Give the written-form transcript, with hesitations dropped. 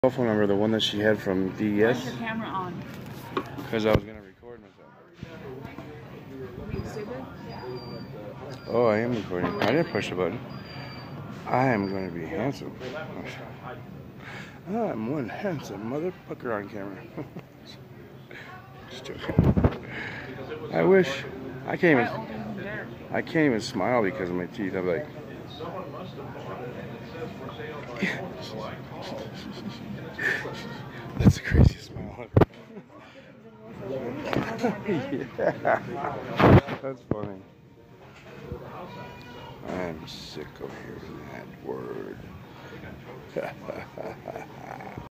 Cell phone number, the one that she had from DES. Why's your camera on? Because I was going to record myself. Are you stupid? Oh, I am recording. I didn't push the button. I am going to be handsome. I'm one handsome motherfucker on camera. Just joking. I wish. I can't even smile because of my teeth. I'm like... That's the craziest smile ever. Yeah. That's funny. I'm sick of hearing that word.